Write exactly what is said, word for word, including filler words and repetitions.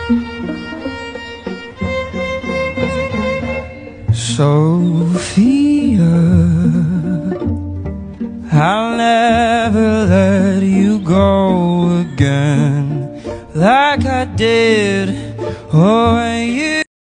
Sophia, I'll never let you go again like I did when you